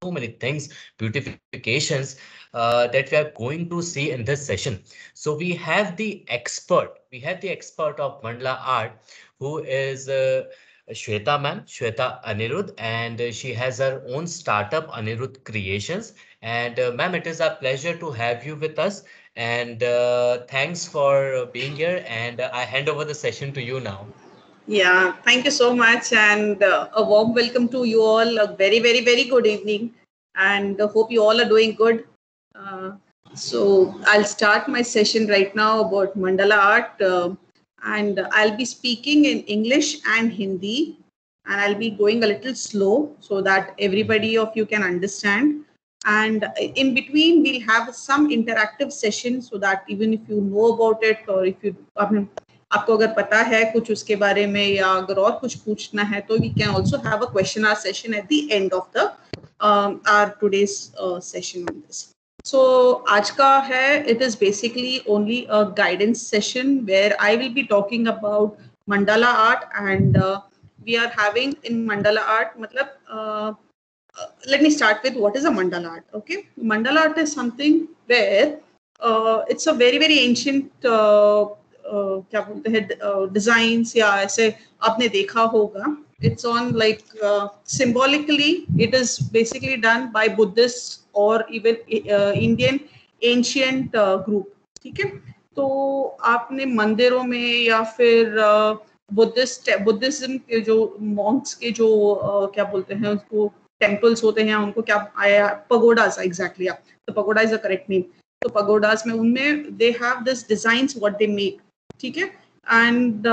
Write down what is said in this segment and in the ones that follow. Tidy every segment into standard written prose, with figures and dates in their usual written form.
many things, beautifications that we are going to see in this session. So we have the expert of Mandala art, who is Shweta ma'am, Shweta Anirudh, and she has her own startup, Anirudh Creations. And ma'am, it is a pleasure to have you with us. And thanks for being here. And I hand over the session to you now. Yeah, thank you so much, and a warm welcome to you all. A very, very, very good evening, and hope you all are doing good. Uh, so, I'll start my session right now about mandala art, and I'll be speaking in English and Hindi, and I'll be going a little slow so that everybody of you can understand. And in between, we'll have some interactive session so that even if you know about it, or if you, I mean, आपको अगर पता है कुछ उसके बारे में या अगर और कुछ पूछना है तो we can also have a question hour session at the end of the hour today's session on this. So आज का है, it is basically only a guidance session where I will be talking about mandala art, and we are having in mandala art मतलब let me start with what is a mandala art. Okay, mandala art is something where it's a very very ancient क्या बोलते हैं designs या ऐसे आपने देखा होगा. It's on like symbolically it is basically done by Buddhist और even Indian ancient group. ठीक है, तो आपने मंदिरों में या फिर बुद्धिज्म के जो मॉन्क्स के जो क्या बोलते हैं उसको टेम्पल्स होते हैं उनको क्या पगोडास एग्जैक्टली तो pagoda is a correct name. तो पगोडास में उनमें they have this designs what they make. ठीक है, and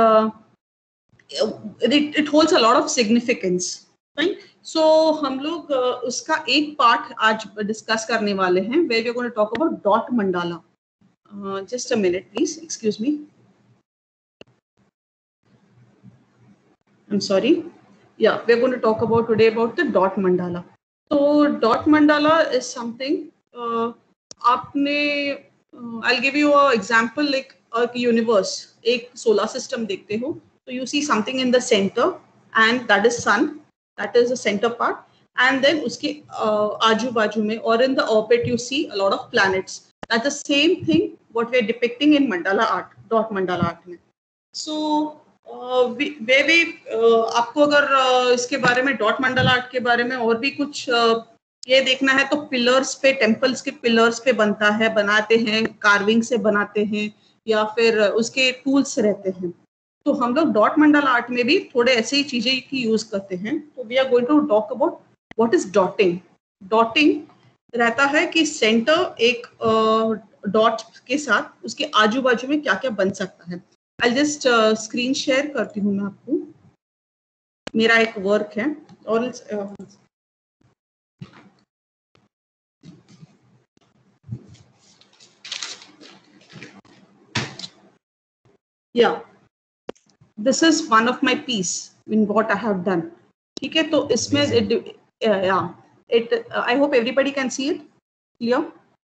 it holds a lot of significance. Fine, so हम लोग उसका एक पार्ट आज डिस्कस करने वाले हैं where we are going to talk about dot mandala. Just a minute please, excuse me, I am sorry. Yeah, we are going to talk about today about the dot mandala. So dot mandala is something आपने I'll give you an example like a universe. एक solar system देखते हो तो you see something in the center and that is sun, that is the center part, and then उसके आजू बाजू में और in the orbit you see a lot of planets. That's the same thing what we are depicting in mandala art, dot mandala art में. So आपको अगर इसके बारे में डॉट मंडला आर्ट के बारे में और भी कुछ ये देखना है तो पिलर्स पे, टेम्पल्स के पिलर्स पे बनता है, बनाते हैं, कार्विंग से बनाते हैं या फिर उसके टूल्स रहते हैं. तो हम लोग डॉट मंडला आर्ट में भी थोड़े ऐसे ही चीजें की यूज करते हैं. तो we are going to talk about what is dotting. Dotting रहता है कि सेंटर एक डॉट के साथ उसके आजू बाजू में क्या क्या बन सकता है. I'll just स्क्रीन शेयर करती हूँ मैं आपको. मेरा एक वर्क है और yeah, this is one of my piece in what I have done. ठीक है, तो इसमें I hope everybody can see it clear.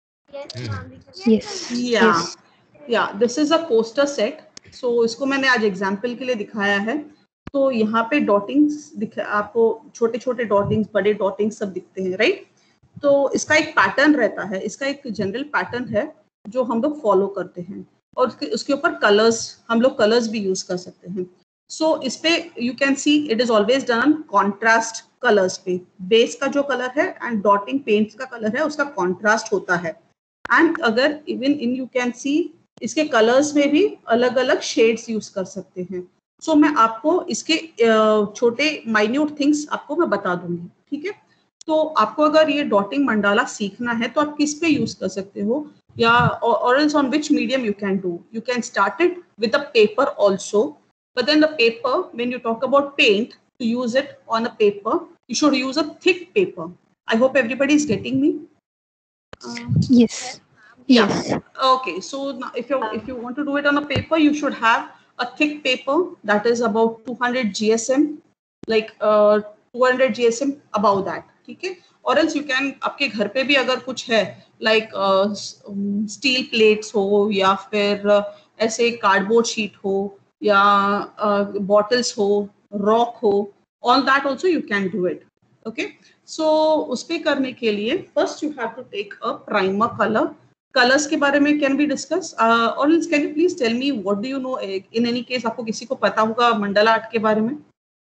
Yes. Yeah, this is a poster set. So इसको मैंने आज एग्जाम्पल के लिए दिखाया है. तो यहाँ पे डॉटिंग्स आपको छोटे छोटे डॉटिंग्स, बड़े डॉटिंग्स सब दिखते हैं, राइट. तो इसका एक पैटर्न रहता है, इसका एक जनरल पैटर्न है जो हम लोग फॉलो करते हैं और उसके ऊपर कलर्स, हम लोग कलर्स भी यूज कर सकते हैं. सो इस पे you can see it is always done contrast colours पे. बेस का जो कलर है एंड डॉटिंग पेंट्स का कलर है उसका कॉन्ट्रास्ट होता है. एंड अगर even in you can see इसके कलर्स में भी अलग अलग शेड्स यूज कर सकते हैं. सो मैं आपको इसके छोटे माइन्यूट थिंग्स आपको मैं बता दूंगी. ठीक है, तो आपको अगर ये डॉटिंग मंडाला सीखना है तो आप किस पे यूज कर सकते हो या और else on which medium you can do. You can start it with a paper also, but then the paper when you talk about paint, to use it on a paper you should use a thick paper. I hope everybody is getting me. Yes. Yeah. Okay. So now if you want to do it on a paper, you should have a thick paper that is about 200 GSM, like 200 GSM above that. ठीक है. और else you can आपके घर पे भी अगर कुछ है like steel plates हो या फिर ऐसे कार्डबोर्ड शीट हो या bottles हो, rock हो, all that also you can do it. Okay, so उस पे करने के लिए first you have to take a primer colour. Colours के बारे में कैन बी डिस्कस, और can you please tell me what do you know in any case, आपको किसी को पता होगा मंडला आर्ट के बारे में?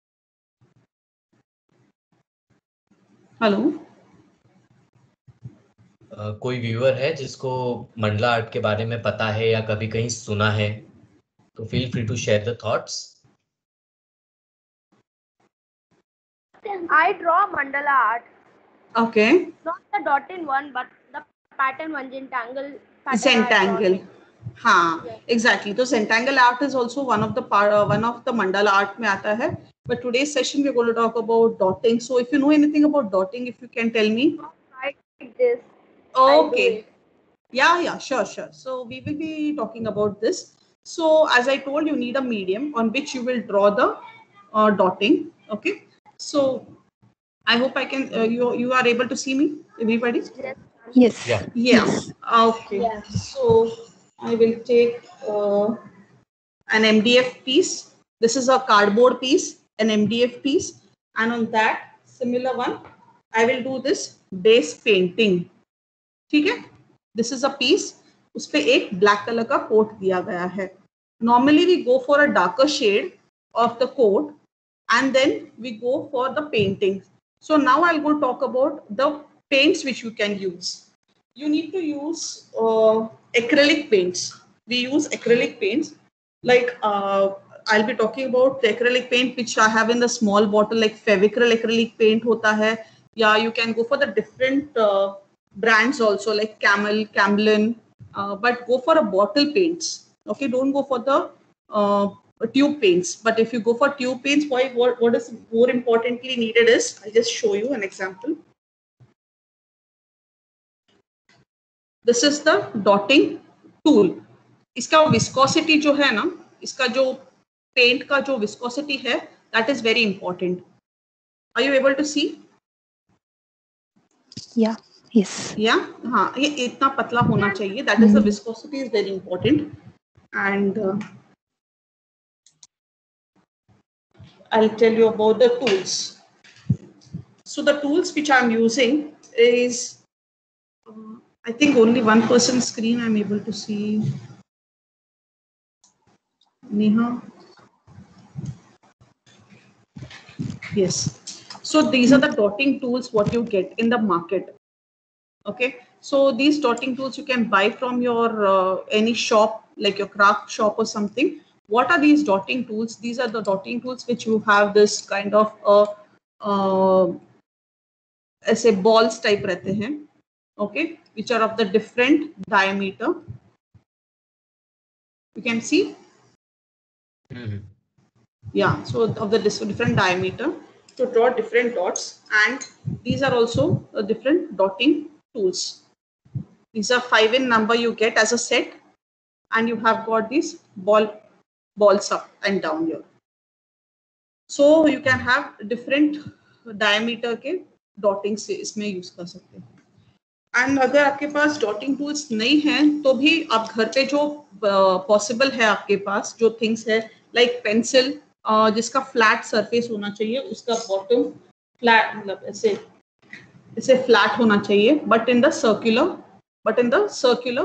हेलो, कोई व्यूअर है जिसको मंडला आर्ट के बारे में पता है या कभी कहीं सुना है, तो feel free to share the thoughts. I draw mandala art. Okay, Not the dotted one, but the pattern one, Zentangle pattern. Zentangle. हाँ, Yes. एग्जैक्टली. तो Zentangle art is also one of the mandala art में आता है. But today's session we're going to talk about dotting. So if you know anything about dotting, if you can tell me. Like this. I'll do Okay. it. Yeah, sure. So we will be talking about this. So as I told, you need a medium on which you will draw the dotting. Okay. So I hope I can. You are able to see me, everybody? Yes. Yes. Yeah. Yeah. Yes. Okay. Yeah. So I will take an MDF piece. This is a cardboard piece, an MDF piece, and on that similar one, I will do this base painting. ठीक है? This is a piece. उस पे एक black color का coat दिया गया है. Normally we go for a darker shade of the coat, and then we go for the painting. So now I'll go talk about the paints which you can use. You need to use acrylic paints. We use acrylic paints. Like I'll be talking about the acrylic paint which I have in the small bottle, like Fevicryl acrylic paint होता है. Yeah, you can go for the different brands also, like Camel, Camlin, but go for a bottle paints. Okay, don't go for the tube paints. But if you go for tube paints, what is more importantly needed is, I'll just show you an example. This is the dotting tool. इसका viscosity जो है ना, इसका जो paint का जो viscosity है, that is very important. Are you able to see? Yeah. Yes. Yeah, हाँ, ये इतना पतला होना चाहिए. That is the viscosity is very important. And I'll tell you about the tools. So the tools which I'm using is, I think only one person's screen I'm able to see. Neha. Yes. So these are the dotting tools what you get in the market. Okay. So these dotting tools you can buy from your any shop, like your craft shop or something. What are these dotting tools? These are the dotting tools which you have this kind of ऐसे balls type रहते हैं. Okay, which are of the different diameter. You can see. Yeah, so of the different diameter to draw different dots, and these are also different dotting tools. These are 5 in number you get as a set, and you have got these balls up and down here. So you can have different diameter के dotting से इसमें use कर सकते हैं. And अगर आपके पास डॉटिंग tools नहीं हैं तो भी आप घर पे जो पॉसिबल है आपके पास जो थिंग्स है, लाइक पेंसिल जिसका फ्लैट सरफेस होना चाहिए, उसका बॉटम फ्लैट, मतलब ऐसे फ्लैट होना चाहिए, बट इन द सर्कुलर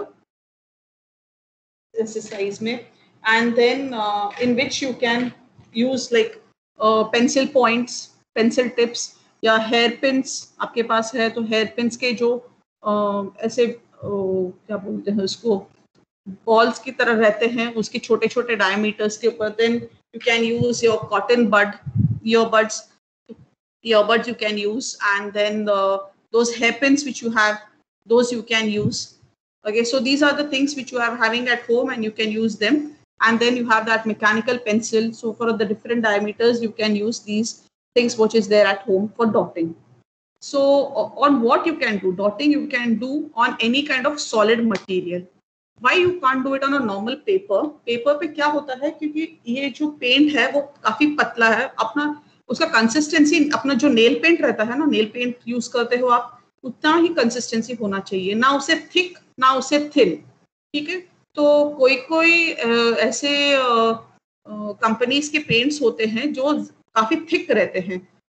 ऐसे साइज में, and then in which you can use like pencil points, pencil tips या हेयर पिन्स आपके पास है तो हेयर पिन्स के जो ऐसे क्या बोलते हैं उसको, बॉल्स की तरह रहते हैं, उसके छोटे छोटे डायमीटर्स के ऊपर. Then you can use your cotton bud earbuds you can use, and then those hairpins which you have, those you can use. Okay, so these are the things which you are having at home and you can use them. And then you have that mechanical pencil, so for the different diameters you can use these things which is there at home for dotting. So on what you can do dotting, you can do on any kind of solid material. Why you can't do it on a normal paper? Paper पे क्या होता है, क्योंकि ये जो paint है वो काफी पतला है, अपना उसका कंसिस्टेंसी, अपना जो नेल पेंट रहता है ना, नेल पेंट यूज करते हो आप, उतना ही कंसिस्टेंसी होना चाहिए, ना उसे थिक ना उसे थिन. ठीक है, तो कोई ऐसे कंपनीज के पेंट्स होते हैं जो काफी थिक रहते हैं,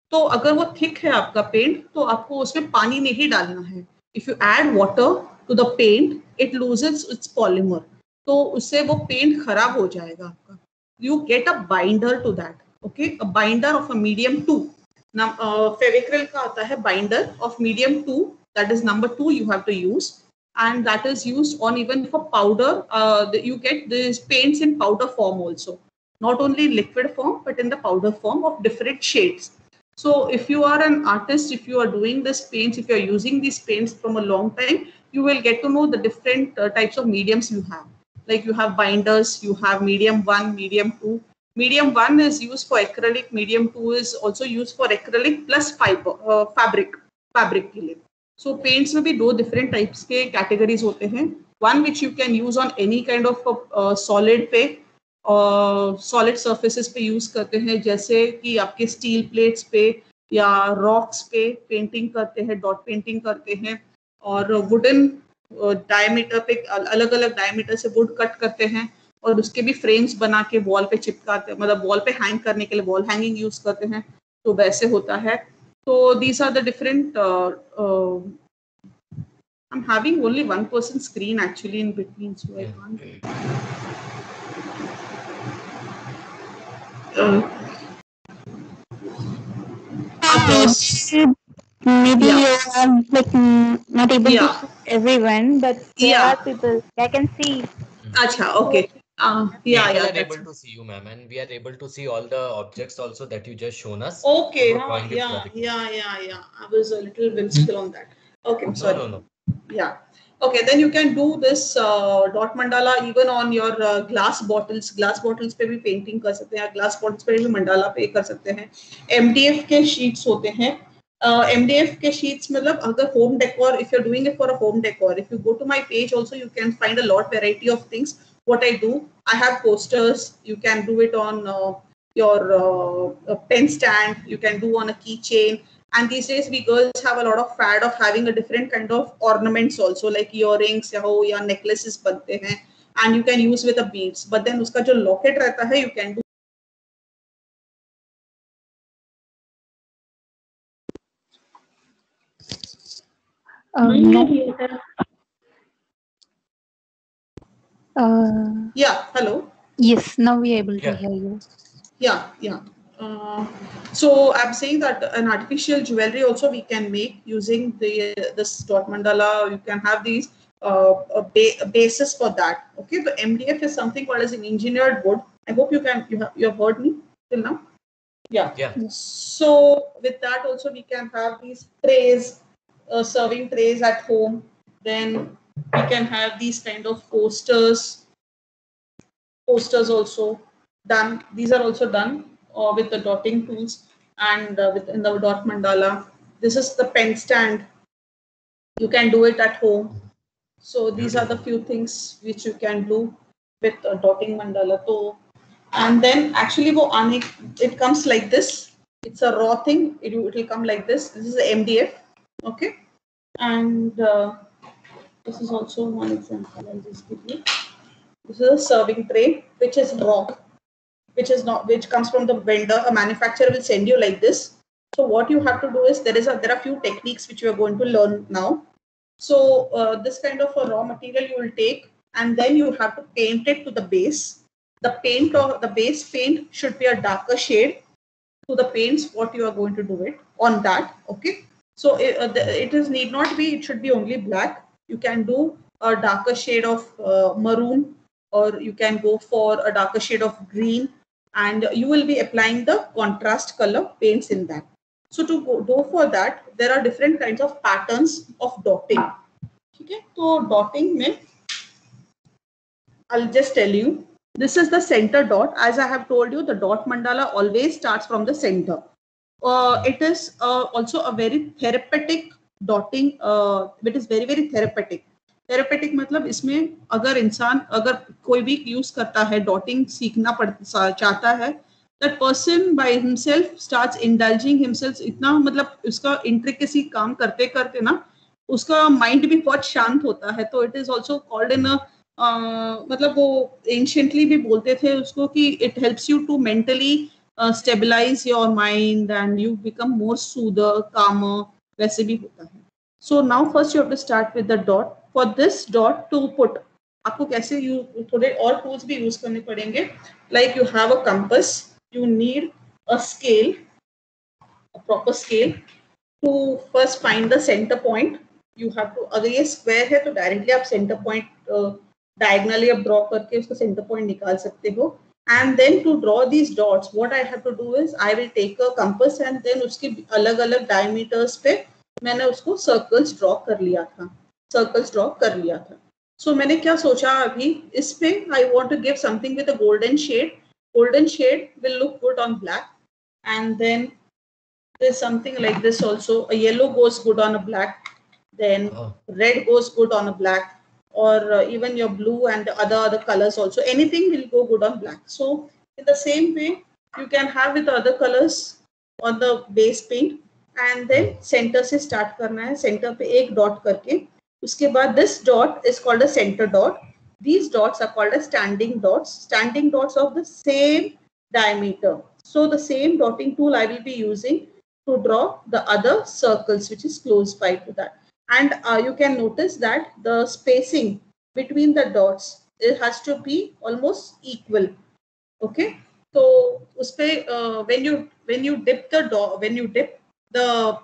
तो अगर वो थिक है आपका पेंट तो आपको उसमें पानी नहीं डालना है. If you add water to the paint it loses its polymer, तो उससे वो पेंट खराब हो जाएगा आपका. You get a binder to that. Okay, a binder of a medium 2. Fevicryl का आता है binder of medium 2, that is number 2 you have to use, and that is used on even for powder. You get these paints in powder form also, not only in liquid form but in the powder form of different shades. So if you are an artist, if you are doing this paints, if you are using these paints from a long time, you will get to know the different types of mediums you have. Like you have binders, you have medium 1, medium 2. Medium 1 is used for acrylic, medium 2 is also used for acrylic plus fiber, fabric के लिए. So paints में भी 2 different types के categories होते हैं. One which you can use on any kind of solid पे, solid surfaces पे use करते हैं, जैसे कि आपके steel plates पे या rocks पे painting करते हैं, dot painting करते हैं, और wooden diameter पे अलग अलग diameter से wood cut करते हैं और उसके भी frames बना के wall पे चिपकाते हैं, मतलब wall पे hang करने के लिए wall hanging use करते हैं, तो वैसे होता है. So these are the different. I'm having only one person screen actually in between, so I can't. Maybe Yeah. you are like not able Yeah. to see everyone, but there Yeah. are people I can see. Acha, okay. We Yeah, all yeah. are That's able to see you, ma'am, and we are able to see all the objects also that you just shown us. okay. Drawing the Yeah, project. yeah. I was a little bit still on that. Okay, I'm sorry. No. Yeah. Okay, then you can do this dot mandala even on your glass bottles. Glass bottles पे भी painting कर सकते हैं, glass bottles पे भी mandala पे कर सकते हैं. MDF के sheets होते हैं. MDF के sheets मतलब अगर home decor, if you're doing it for a home decor, if you go to my page also you can find a lot variety of things. What I do, I have posters. You can do it on your pen stand. You can do on a keychain. And these days we girls have a lot of fad of having a different kind of ornaments also, like earrings या necklaces बनते हैं, and you can use with the beads. But then उसका जो locket रहता है, you can do. No. Yeah, hello. Yes, now we are able to hear you. Yeah. So I'm saying that an artificial jewelry also we can make using this dot mandala. You can have these a basis for that. Okay, the MDF is something called as an engineered wood. I hope you have heard me till now. Yeah. So with that also we can have these trays, serving trays at home. Then we can have these kind of posters also done. These are also done with the dotting tools and in the dot mandala. This is the pen stand. You can do it at home. So these are the few things which you can do with dotting mandala. So, and then actually it comes like this. It's a raw thing. It will come like this. This is the MDF. Okay. And this is also one example. I'll just give you. This is a serving tray, which is raw, which comes from the vendor. A manufacturer will send you like this. So what you have to do is there are few techniques which you are going to learn now. So this kind of a raw material you will take, and then you have to paint it to the base. The base paint should be a darker shade to the paints what you are going to do it on that. Okay. So need not be. It should be only black. You can do a darker shade of maroon, or you can go for a darker shade of green, and you will be applying the contrast color paints in that. So to go for that, there are different kinds of patterns of dotting. Okay, so dotting mein, I'll just tell you, this is the center dot. As I have told you, the dot mandala always starts from the center. It is also a very therapeutic dotting. It is very very therapeutic. Therapeutic मतलब इसमें अगर कोई भी use करता है डॉटिंग सीखना चाहता है, that person by himself starts indulging himself इतना मतलब उसका इंट्रिकेसी काम करते करते ना उसका माइंड भी बहुत शांत होता है. तो it is also called in मतलब वो एंशियंटली भी बोलते थे उसको कि it helps you to mentally stabilize your mind and you become more soother, calmer, वैसे भी होता है. So now first you have to start with the dot. For this dot to put, आपको कैसे थोड़े और tools भी use करने पड़ेंगे. Like you have a compass, you need a scale, a proper scale to first find the center point. You have to, अगर ये square है तो directly आप center point diagonally आप draw करके उसका center point निकाल सकते हो. And then to draw these dots, what I have to do is I will take a compass and then उसके अलग-अलग diameters पे मैंने उसको circles draw कर लिया था. So मैंने क्या सोचा अभी इस पे I want to give something with a golden shade. Golden shade will look good on black. And then there's something like this also. A yellow goes good on a black. Then red goes good on a black. Or even your blue and the other colors also. Anything will go good on black. So in the same way, you can have with other colors on the base paint. And then center से start करना है. Center पे एक dot करके. उसके बाद this dot is called a center dot. These dots are called as standing dots. Standing dots of the same diameter. So the same dotting tool I will be using to draw the other circles which is close by to that. And you can notice that the spacing between the dots, it has to be almost equal. Okay. So when you dip the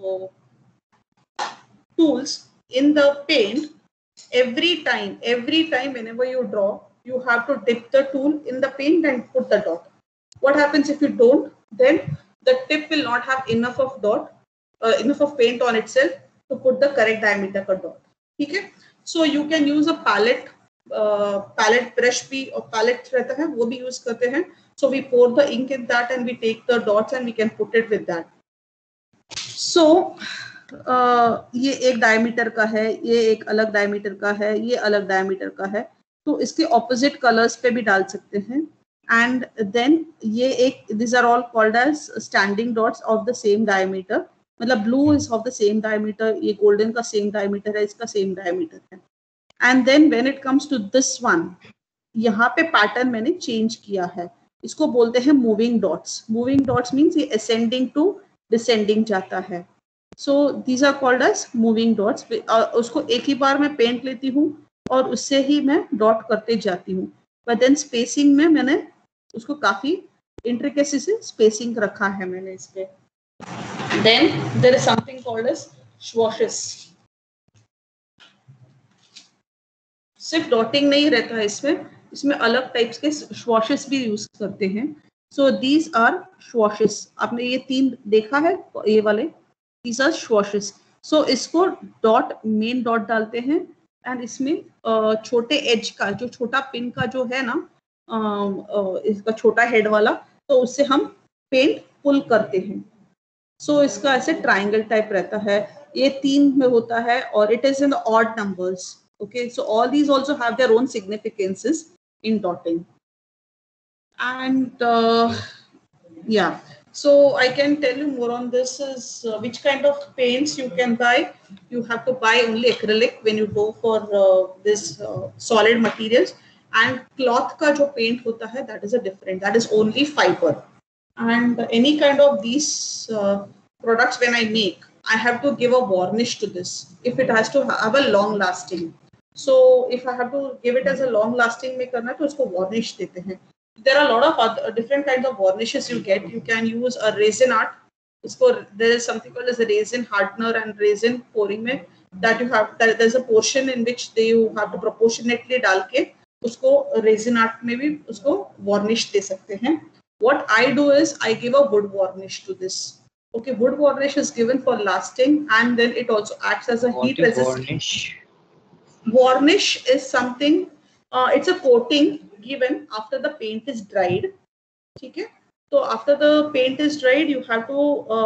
tools in the paint, every time whenever you draw, you have to dip the tool in the paint and put the dot. What happens if you don't? Then the tip will not have enough of paint on itself to put the correct diameter का dot. ठीक है? So you can use a palette brush भी और palette रहता है वो भी use करते हैं. So we pour the ink in that and we take the dots and we can put it with that. So ये एक diameter का है, ये एक अलग diameter का है, ये अलग diameter का है. तो इसके opposite colors पे भी डाल सकते हैं. And then these are all called as standing dots of the same diameter. मतलब blue is of the same diameter, ये golden का same diameter है, इसका same diameter है. And then when it comes to this one, यहाँ पे pattern मैंने change किया है. इसको बोलते हैं moving dots. Moving dots means ये ascending to descending जाता है. So these are called as moving dots. उसको एक ही बार मैं paint लेती हूँ और उससे ही मैं dot करते जाती हूँ. But then spacing में मैंने उसको काफी intricacy से spacing रखा है मैंने इस पे. Then there is something called as swashes. सिर्फ डॉटिंग नहीं रहता है इसमें अलग टाइप्स के swashes भी यूज करते हैं. So these are swashes. आपने ये 3 देखा है ये वाले, these are swashes. So इसको मेन डॉट डालते हैं एंड इसमें छोटे एज का जो छोटा पिन का जो है ना इसका छोटा हेड वाला, तो उससे हम पेंट पुल करते हैं. सो इसका ऐसे ट्रायंगल टाइप रहता है. ये 3 में होता है और it is in odd numbers. Okay, so all these also have their own significances in dotting. And yeah, so I can tell you more on this is which kind of paints you can buy. You have to buy only acrylic when you go for this solid materials. And cloth ka jo paint hota hai, that is a different, that is only fiber. And any kind of these products when I make, I have to give a varnish to this if it has to have a long lasting. So if I have to give it as a long lasting में करना है तो उसको varnish देते हैं. There are a lot of other different kinds of varnishes you get. You can use a resin art. There is something called as a resin hardener and resin pouring में that you have. There's a portion in which you have to proportionately डाल के उसको resin art में भी उसको varnish दे सकते हैं. What I do is I give a wood varnish to this. Okay, wood varnish is given for lasting and then it also acts as a heat resistant. Varnish is something, it's a coating given after the paint is dried. Okay, so after the paint is dried, you have to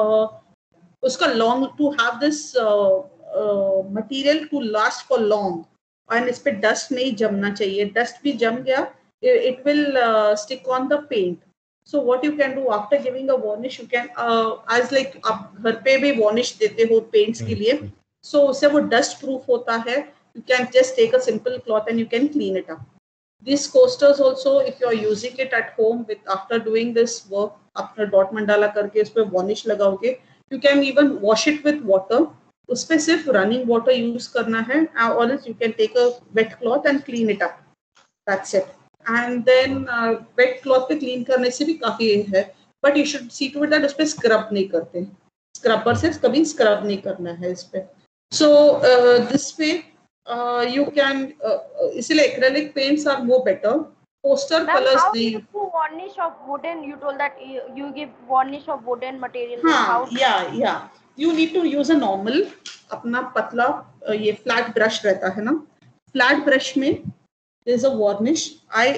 to have this material to last for long. And इस पे dust नहीं जमना चाहिए. Dust भी जम गया, it will stick on the paint. So what you can do after giving a varnish, you can as like आप घर पे भी varnish देते हो paints के लिए. So उससे वो dust proof होता है. You can just take a simple cloth and you can clean it up. These coasters also, if you are using it at home after doing this work, अपना dot mandala करके उस पर varnish लगाओगे. You can even wash it with water. उस पर सिर्फ running water use करना है, और you can take a wet cloth and clean it up. That's it. And then wet cloth पे क्लीन करने से भी काफी है, but you should see to it that उस पर स्क्रब नहीं करते. स्क्रबर से कभी स्क्रब नहीं करना है इस पे. So this way you can इसलिए acrylic paints are more better. Poster Ma'am, colors how नहीं. you do varnish of wooden? You told that you give varnish of wooden material. Then हाँ, how? yeah. You need to use a normal अपना पतला ये flat brush रहता है ना. Flat brush में there is a varnish.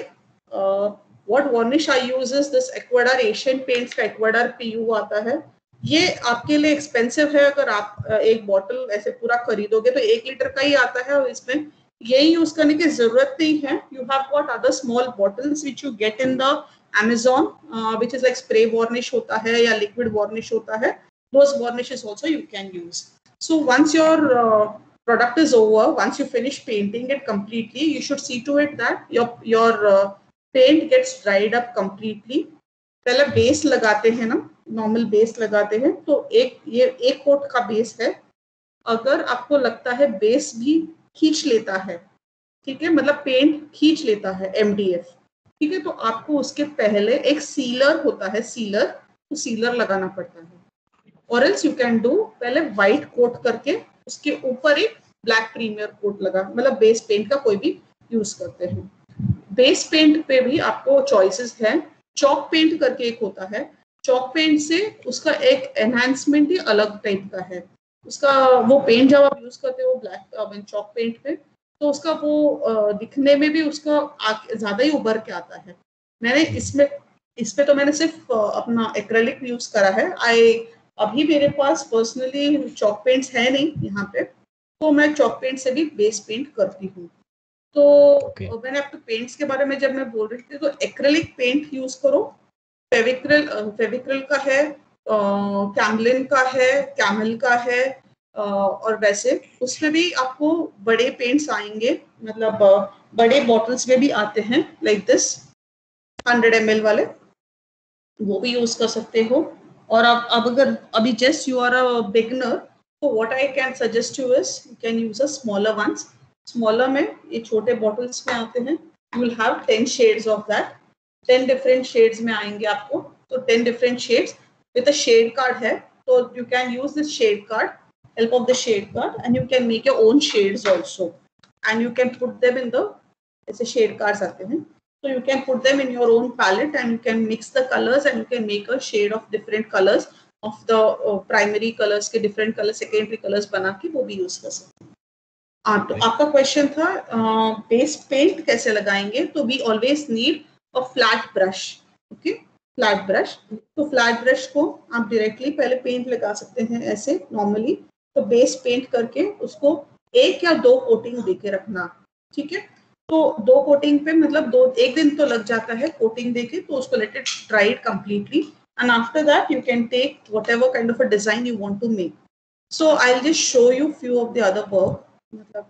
What varnish I use is this Aquadar Asian Paints का Aquadar PU आता है. ये आपके लिए एक्सपेंसिव है. अगर आप एक बॉटल ऐसे पूरा खरीदोगे तो 1 लीटर का ही आता है, और इसमें यही यूज करने की जरूरत नहीं है. You have got other small bottles which you get in the Amazon, which is like spray varnish होता है या liquid varnish होता है. Those varnishes also you can use. So once your product is over, once you finish painting it completely, you should see to it that your paint gets dried up completely. पहले base लगाते हैं ना, normal base लगाते हैं. तो ये एक coat का बेस है. अगर आपको लगता है बेस भी खींच लेता है, ठीक है, मतलब पेंट खींच लेता है MDF, ठीक है, तो आपको उसके पहले एक सीलर होता है, सीलर, तो सीलर लगाना पड़ता है. और एल्स यू कैन डू पहले व्हाइट कोट करके उसके ऊपर एक ब्लैक प्रीमियर कोट लगा, मतलब बेस पेंट का कोई भी यूज करते हैं. बेस पेंट पे भी आपको चॉइसेस है. चॉक पेंट करके एक होता है. चॉक पेंट से उसका एक एनहांसमेंट ही अलग टाइप का है. उसका वो पेंट जब आप यूज करते हो ब्लैक चॉक पेंट पे, तो उसका वो दिखने में भी उसका ज्यादा ही उभर के आता है. मैंने इस पे तो मैंने सिर्फ अपना एक्रेलिक यूज करा है. अभी मेरे पास पर्सनली चॉक पेंट्स है नहीं यहाँ पे, तो मैं चॉक पेंट से भी बेस पेंट करती हूँ. तो मैंने आपको पेंट्स के बारे में जब मैं बोल रही थी, तो एक्रेलिक पेंट यूज करो. फेविक्रल का है, कैमलिन का है, कैमल का है, और वैसे उसमें भी आपको बड़े पेंट्स आएंगे, मतलब बड़े बॉटल्स में भी आते हैं, लाइक दिस 100 ml वाले, वो भी यूज कर सकते हो. और अब अगर अभी just you are a beginner, तो what I can suggest you is you can use a smaller ones. Smaller में ये छोटे बॉटल्स में आते हैं. You will have 10 shades of that. 10 different shades में आएंगे आपको. तो 10 different shades with a shade card है, तो you can use this shade card, help of the shade card, and you can make your own shades also, and you can put them in the ऐसे shade cards आते हैं, so you can put them in your own palette and you can mix the colors and you can make a shade of different colors of the primary colors के different colors secondary colors बना के वो भी use कर सकते हैं. तो आपका क्वेश्चन था बेस पेंट कैसे लगाएंगे. तो we always need a flat brush. okay, flat brush. तो फ्लैट ब्रश को आप डायरेक्टली पहले पेंट लगा सकते हैं ऐसे नॉर्मली. तो बेस पेंट करके उसको 1 या 2 कोटिंग देके रखना, ठीक है. तो 2 कोटिंग पे मतलब 1 दिन तो लग जाता है कोटिंग देके. तो उसको let it dry completely, and after that you can take whatever kind of a design you want to make. So I will just show you few of the other work. मतलब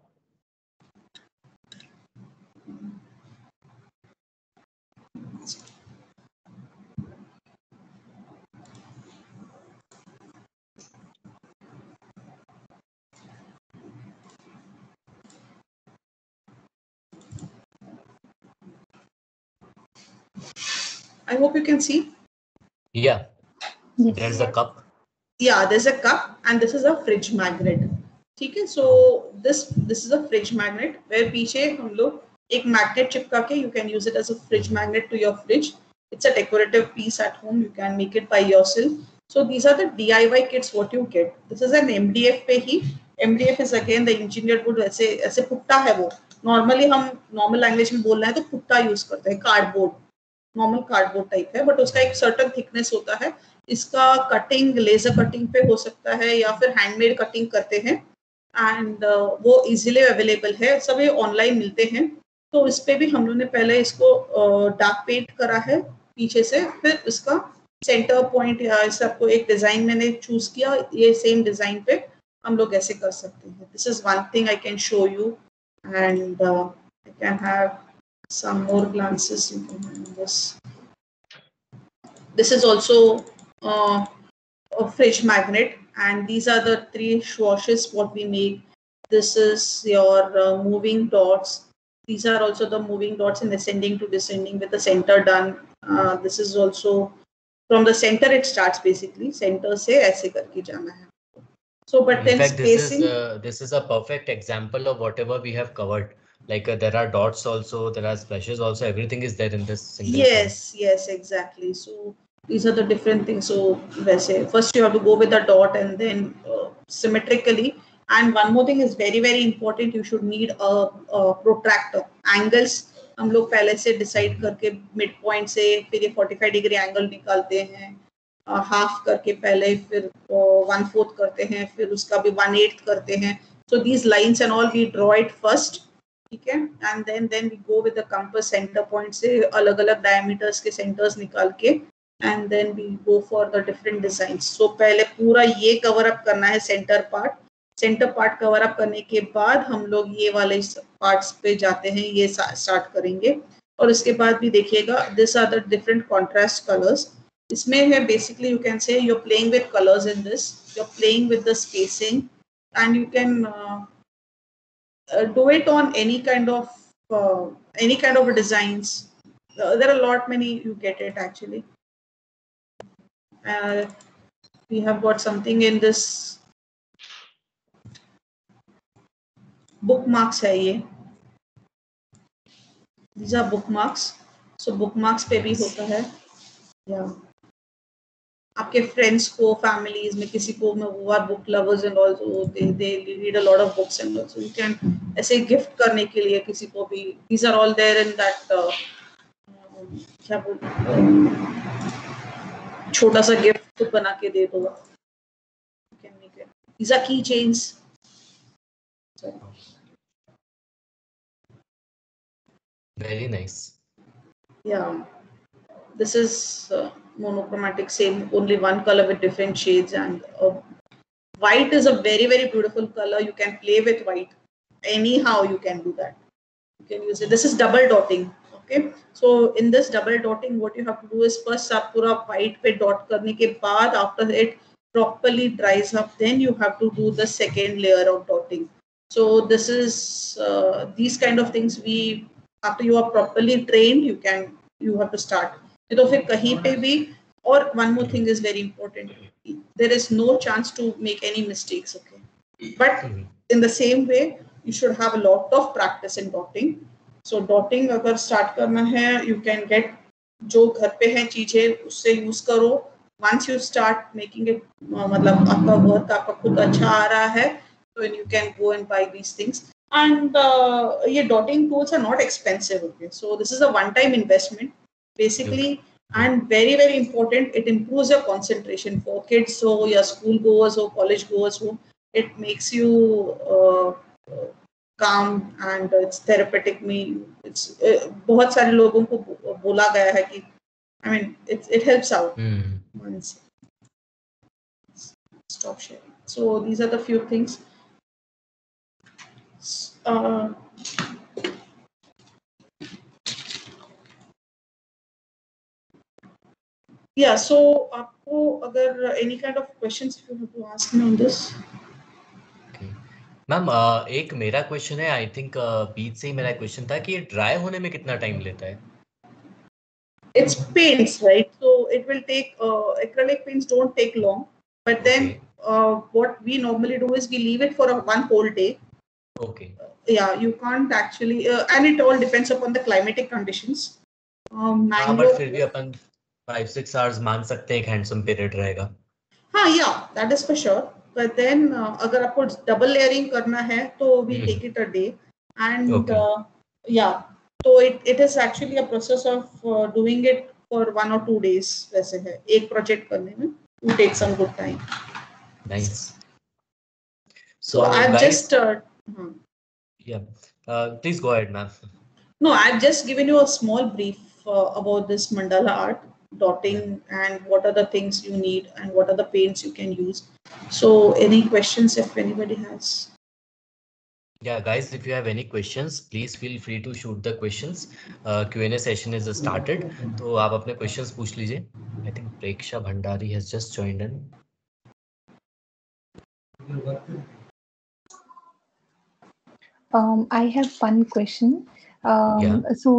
I hope you can see. Yeah. Yes. There's a cup. Yeah, there's a cup, and this is a fridge magnet. ठीक है. So this is a fridge magnet where पीछे हम लोग एक magnet चिपका के you can use it as a fridge magnet to your fridge. It's a decorative piece at home. You can make it by yourself. So these are the DIY kits what you get. This is an MDF पे ही. MDF is again the engineered wood. ऐसे पुट्टा है वो. Normally हम normal language में बोल रहे हैं तो पुट्टा यूज करते हैं, कार्डबोर्ड, नॉर्मल कार्डबोर्ड टाइप है, बट उसका एक सर्टन थिकनेस होता है. इसका कटिंग लेजर कटिंग पे हो सकता है या फिर हैंडमेड कटिंग करते हैं, एंड वो इजीली अवेलेबल है, सब ये ऑनलाइन मिलते हैं. तो इस पे भी हम लोगों ने पहले इसको डार्क पेंट करा है पीछे से, फिर इसका सेंटर पॉइंट या ऐसा आपको एक डिजाइन मैंने चूज किया. ये सेम डिजाइन पे हम लोग ऐसे कर सकते हैं. This is one thing I can show you, and I can have some more glances you can have this. This is also a fridge magnet, and these are the 3 swashes what we make. This is your moving dots. These are also the moving dots in ascending to descending with the center done. This is also from the center it starts basically. Center से ऐसे करके जाना है. So, but In then fact, spacing. this is a perfect example of whatever we have covered. Like there are dots also, there are splashes also. Everything is there in this single form. Yes, exactly. So these are the different things. So वैसे first you have to go with the dot and then symmetrically. And one more thing is very very important. You should need a protractor. Angles हम लोग पहले से decide करके mid point से फिर ये 45 degree angle निकालते हैं. हाफ करके पहले फिर 1/4 करते हैं, फिर उसका भी 1/8 करते हैं. So these lines and all we draw it first. ठीक है, and then we go with the compass center point से अलग अलग diameters के centers निकाल के and then we go for the different designs. So पहले पूरा ये cover up करना है center part cover up करने के बाद हम लोग ये वाले parts पे जाते हैं, ये start करेंगे. और उसके बाद भी देखिएगा these are the different contrast colors. इसमें है basically you can say you're playing with colors in this, you're playing with the spacing, and you can do it on any kind of designs. There are a lot many you get it actually. We have got something in this bookmarks है ये. These are bookmarks. So bookmarks पे भी होता है. Yeah. आपके friends को, families में किसी को में वो are book lovers and also they read a lot of books and also you can ऐसे gift करने के लिए किसी को भी. These are all there in that क्या बोलते हैं, छोटा सा गिफ्ट बना के दे दो. These are key chains. Very nice. Yeah, this is monochromatic, same, only one color with different shades, and white is a very very beautiful color. You can play with white anyhow. You can do that. You can use it. This is double dotting. Okay, so in this double dotting, what you have to do is first आप पूरा white पे dot करने के बाद after it properly dries up, then you have to do the second layer of dotting. So this is these kind of things we, after you are properly trained, you have to start. तो फिर कहीं पे भी, और one more thing is very important, there is no chance to make any mistakes. Okay, but in the same way you should have a lot of practice in dotting. So dotting अगर start करना है, you can get जो घर पे है चीजें उससे use करो. Once you start making it, मतलब आपका वर्क आपका खुद अच्छा आ रहा है, so you can go and buy these things. And ये dotting tools are not expensive. Okay, so this is a one-time investment basically, and very very important. It improves your concentration for kids, so your school goers or college goers, who it makes you calm and it's therapeutic. में it's बहुत सारे लोगों को बोला गया है कि I mean it helps out. Once stop sharing. So these are the few things. Yeah, so आपको अगर any kind of questions if you have to ask me on this. Ma'am एक मेरा क्वेश्चन है, आई थिंक बीच से ही मेरा question था कि ये ड्राई होने में कितना टाइम लेता है? It's paints, right? So it will take acrylic paints don't take long, but then what we normally do is we leave it for one whole day. Okay. Yeah, you can't actually and it all depends upon the climatic conditions. but फिर भी अपन 5-6 hours मान सकते हैं एक handsome period रहेगा. हाँ, yeah, that is for sure. But then अगर आपको डबल लेयरिंग करना है तो we take it a day, and yeah, so it is actually a process of doing it for 1 or 2 days. वैसे है एक प्रोजेक्ट करने में you take some good time. Nice. So I've guys, just please go ahead, ma'am. No, I've just given you a small brief about this mandala art, dotting, and what are the things you need and what are the paints you can use. So any questions if anybody has? Yeah, guys, if you have any questions, please feel free to shoot the questions. Q&A session is started. तो आप अपने questions पूछ लीजिए. I think Preksha Bhandari has just joined in. I have one question. Yeah.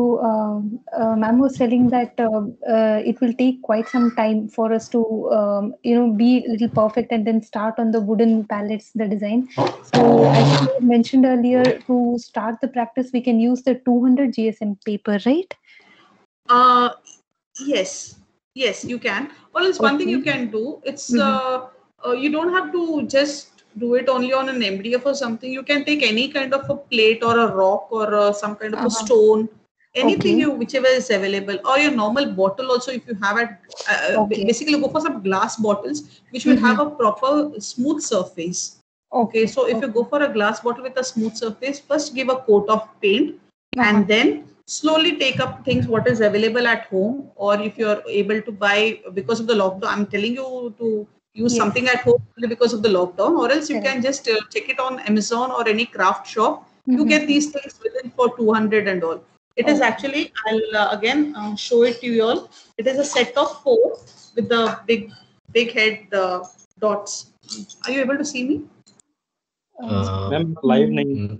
Ma'am was telling that it will take quite some time for us to, be a little perfect and then start on the wooden pallets, the design. So, as you mentioned earlier, to start the practice, we can use the 200 GSM paper, right? Uh, yes, yes, you can. Well, it's one thing you Okay. can do. It's Mhm. you don't have to just do it only on an MDF or something. You can take any kind of a plate or a rock or some kind of a Uh-huh. stone, anything Okay. you whichever is available, or your normal bottle also. If you have it, Okay. basically go for some glass bottles which will have Mm-hmm. a proper smooth surface. Okay, Okay. so if you go Okay. for a glass bottle with a smooth surface, first give a coat of paint Uh-huh. and then slowly take up things what is available at home, or if you're able to buy because of the lockdown. I'm telling you to use Yes. something at home only because of the lockdown, or else you Correct. can just check it on Amazon or any craft shop. You get Mm-hmm. these things within for 200 and all. It is Okay. actually, I'll again show it to you all. It is a set of 4 with the big head dots. Are you able to see me? Um, ma'am live नहीं mm,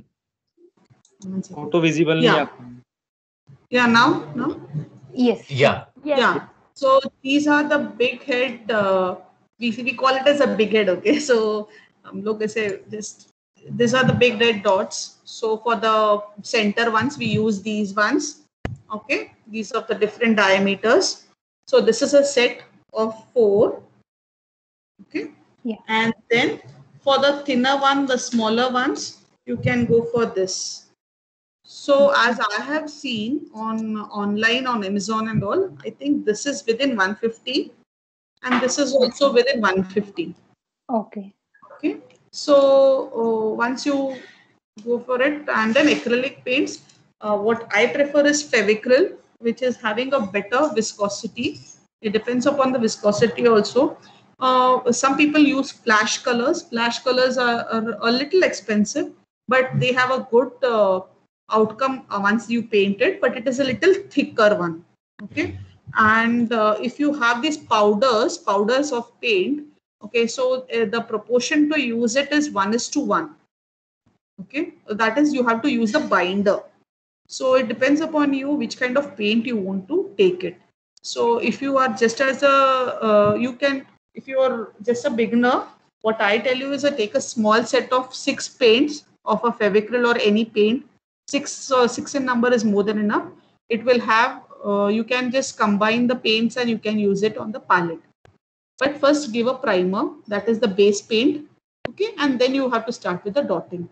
photo visible नहीं Yeah, आता yeah, now. Yes. yeah. Yes. Yeah. So these are the big head. We call it as a big head. Okay. So look, I say just these are the big red dots. So for the center ones, we use these ones. Okay. These are the different diameters. So this is a set of 4. Okay. Yeah. And then for the thinner one, the smaller ones, you can go for this. So as I have seen on online on Amazon and all, I think this is within 150 and this is also Okay. within 150. Okay. Okay. So once you go for it, and then acrylic paints, what I prefer is Fevicryl, which is having a better viscosity. It depends upon the viscosity also. Some people use flash colors. Flash colors are a little expensive, but they have a good outcome once you paint it, but it is a little thicker one. Okay. And if you have these powders of paint, okay, so the proportion to use it is 1:1. Okay, that is you have to use the binder. So it depends upon you which kind of paint you want to take it. So if you are just as a you can, if you are just a beginner, what I tell you is take a small set of 6 paints of a Fevicryl or any paint. 6 in number is more than enough. It will have you can just combine the paints and you can use it on the palette. But first give a primer, that is the base paint. Okay, and then you have to start with the dotting.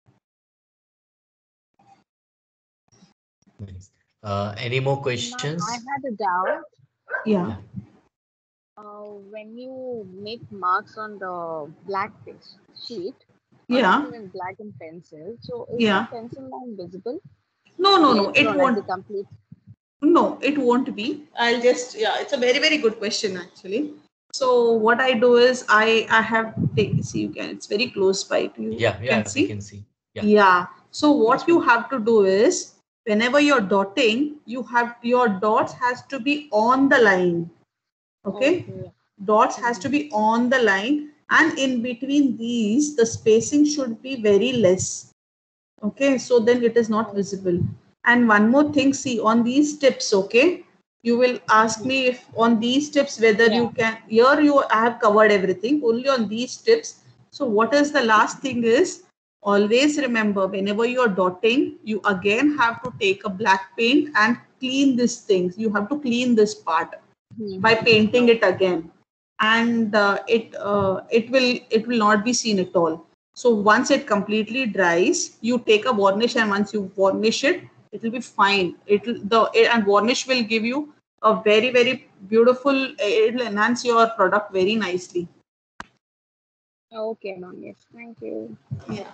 Nice. Any more Ma'am, questions? I had a doubt. Yeah. When you make marks on the black sheet, or Yeah. written in black and pencil, so is Yeah. the pencil line visible No, later it on as won't. you complete? No, it won't be. I'll just, yeah, it's a very, very good question actually. So what I do is I have, see, you can, it's very close by to you. Yeah, You can yeah, we see. can see. Yeah. Yeah. So what Yes, you ma'am. have to do is whenever you're dotting, you have your dots has to be on the line. Okay. Okay. Dots has to be on the line, and in between these, the spacing should be very less. Okay, so then it is not visible. And one more thing, see on these tips, okay, you will ask me if on these tips whether Yeah. you can, here you have covered everything, only on these tips. So what is the last thing is, always remember whenever you are dotting, you again have to take a black paint and clean these things. You have to clean this part by painting it again, and it will not be seen at all. So once it completely dries, you take a varnish, and once you varnish it, it will be fine. And varnish will give you a very, very beautiful, it will enhance your product very nicely. Okay, ma'am. Yes. Thank you. Yeah.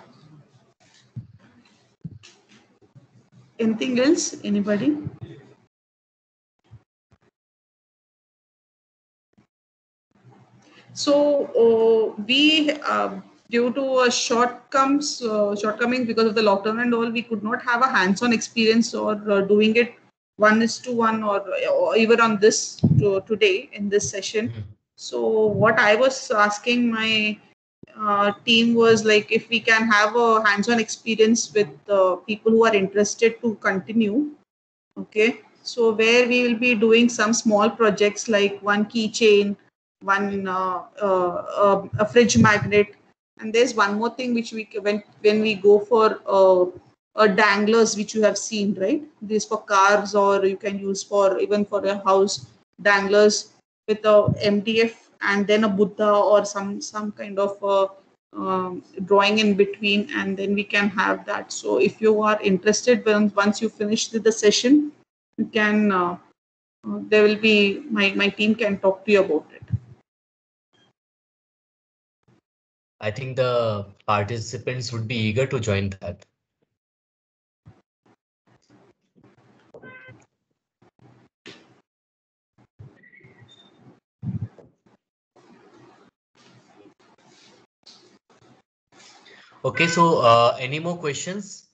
Anything else? Anybody? So we due to shortcomings because of the lockdown and all, we could not have a hands-on experience or doing it 1:1 or even on this today in this session. So what I was asking my team was like if we can have a hands-on experience with people who are interested to continue. Okay, so where we will be doing some small projects like one keychain, one a fridge magnet, and there's one more thing which we when we go for danglers, which you have seen, right? This for cars, or you can use for even for a house, danglers with a MDF and then a Buddha or some kind of drawing in between, and then we can have that. So if you are interested, once you finish the session, you can there will be my team can talk to you about it. I think the participants would be eager to join that. Okay, so any more questions?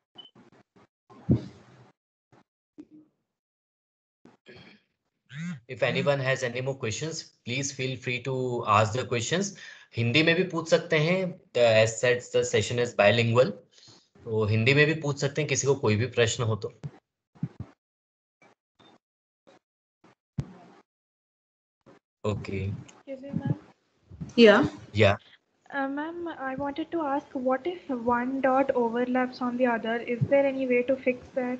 If anyone has any more questions, please feel free to ask the questions. Hindi में भी पूछ सकते हैं. As said, the session is bilingual. तो हिंदी में भी पूछ सकते हैं किसी को कोई भी प्रश्न हो तो. Okay. Excuse me, ma'am. Yeah. Yeah. Ma'am, I wanted to ask, what if one dot overlaps on the other? Is there any way to fix that?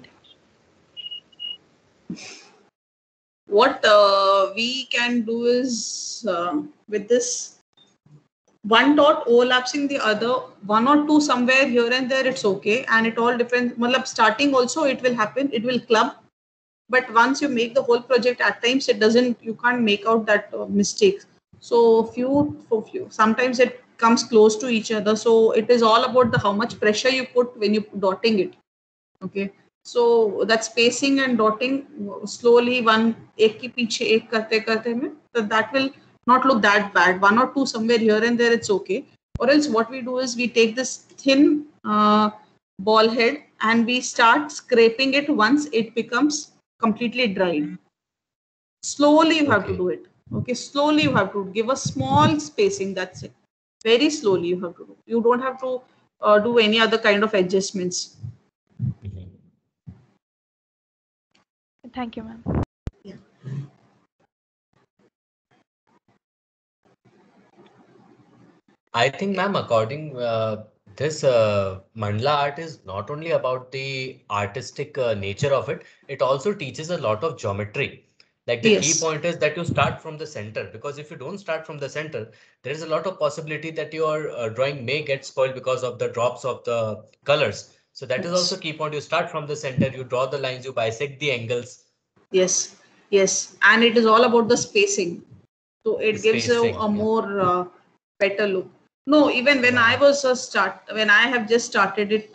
What we can do is with this one dot overlapping the other, one or two somewhere here and there, it's okay, and it all depends. Starting also it will happen, it will club, but once you make the whole project, at times it doesn't. You can't make out that mistakes. So few sometimes it comes close to each other. So it is all about the how much pressure you put when you dotting it. Okay. So that spacing and dotting slowly one एक के पीछे एक करते करते में, so that will not look that bad. One or two somewhere here and there, it's okay. Or else what we do is we take this thin ball head and we start scraping it once it becomes completely dried. Slowly you have to do it. Okay, slowly you have to give a small spacing. That's it. Very slowly you have to do. You don't have to do any other kind of adjustments. Thank you, ma'am. Yeah. I think, ma'am, according this mandala art is not only about the artistic nature of it, it also teaches a lot of geometry. Like the key point is that you start from the center, because if you don't start from the center, there is a lot of possibility that your drawing may get spoiled because of the drops of the colors. So that is also key point. You start from the center, you draw the lines, you bisect the angles. Yes, yes, and it is all about the spacing. So it gives a more better look. No, even when I was when I have just started it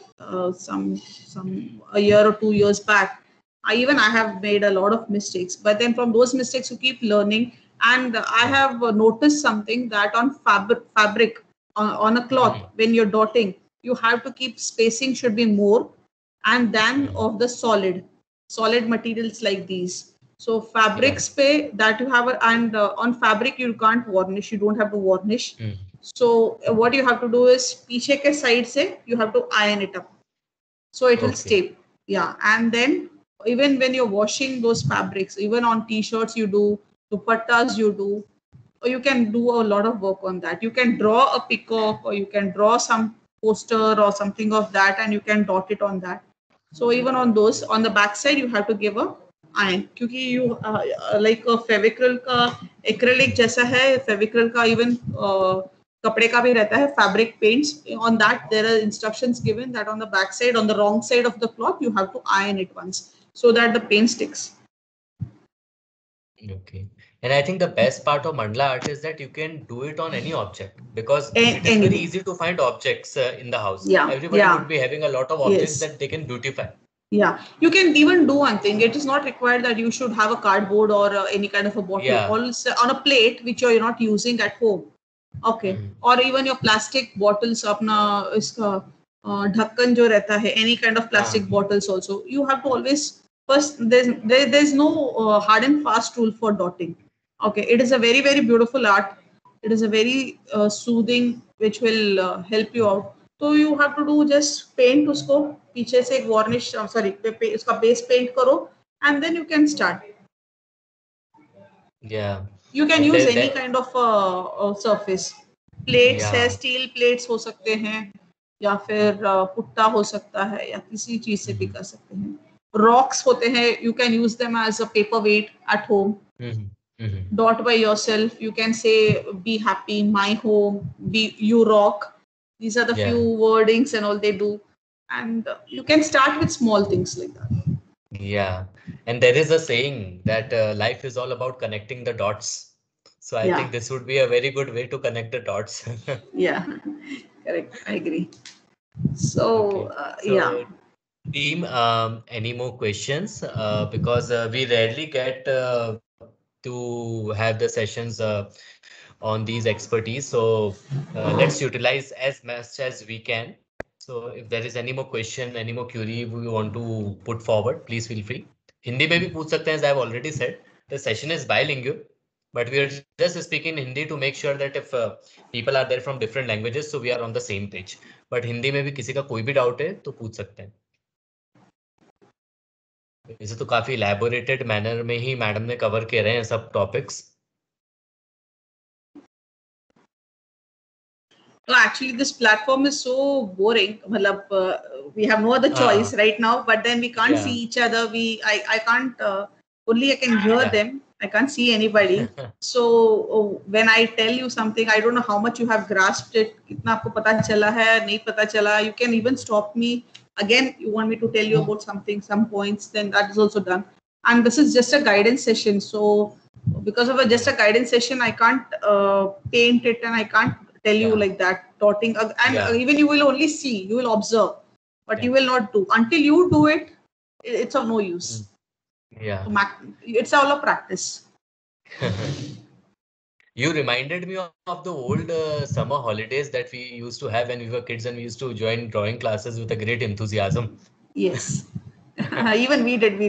a year or 2 years back, I have made a lot of mistakes. But then from those mistakes, you keep learning. And I have noticed something that on fabric on a cloth, when you're dotting, you have to keep spacing should be more, and then of the solid materials like these. So fabrics that you have, and on fabric you can't varnish. You don't have to varnish. So what you have to do is पीछे के side से you have to iron it up, so it will stay. Yeah, and then even when you're washing those fabrics, even on t-shirts you do, dupattas you do, or you can do a lot of work on that. You can draw a peacock, or you can draw some poster or something of that, and you can dot it on that. So even on those, on the back side, you have to give a iron, क्योंकि you like a Fevicryl का acrylic जैसा है, Fevicryl का even कपड़े का भी रहता है, fabric paints. On that there are instructions given that on the back side, on the wrong side of the cloth, you have to iron it once so that the paint sticks. Okay. And I think the best part of mandala art is that you can do it on any object, because it is very easy to find objects in the house. Everybody would be having a lot of objects that they can beautify. Yeah, you can even do one thing. It is not required that you should have a cardboard or any kind of a bottle. Also on a plate which you're not using at home. Okay. Or even your plastic bottles, अपना इसका ढक्कन जो रहता है, any kind of plastic bottles also. You have to always First, there's no hard and fast rule for dotting. Okay, it is a very very beautiful art. It is a very soothing, which will help you out. तो you have to do just paint उसको पीछे से एक varnish sorry इसका base paint करो and then you can start. Yeah. You can use any kind of surface. Plates है, steel plates हो सकते हैं या फिर पुट्टा हो सकता है या किसी चीज से भी कर सकते हैं. Rocks होते हैं, you can use them as a paperweight at home. Dot by yourself. You can say, "Be happy, my home, be you rock." These are the few wordings and all they do, and you can start with small things like that. Yeah, and there is a saying that life is all about connecting the dots. So I think this would be a very good way to connect the dots. Yeah, correct. I agree. So, yeah. Team, any more questions? Because we rarely get to have the sessions on these expertise. So let's utilize as much as we can. So if there is any more question, any more query we want to put forward, please feel free. Hindi में भी पूछ सकते हैं, as I have already said. The session is bilingual, but we are just speaking Hindi to make sure that if people are there from different languages, so we are on the same page. But Hindi में भी किसी का कोई भी doubt है तो पूछ सकते हैं. इसे तो काफी elaborated manner में ही मैडम ने कवर किए रहे हैं सब topics. No, actually, this platform is so boring. We have no other choice right now, but then we can't see each other. I can't, only I can hear them. I can't see anybody. So when I tell you something, I don't know how much you have grasped it. कितना आपको पता चला है, नहीं पता चला. You can even stop me. Again, you want me to tell you about something, some points, then that is also done. And this is just a guidance session. So because of just a guidance session, I can't paint it and I can't tell you like that dotting and even you will only see, you will observe, but you will not do. Until you do it, it's of no use. It's all a practice. You reminded me of the old summer holidays that we used to have when we were kids, and we used to join drawing classes with a great enthusiasm. Yes. Even we did.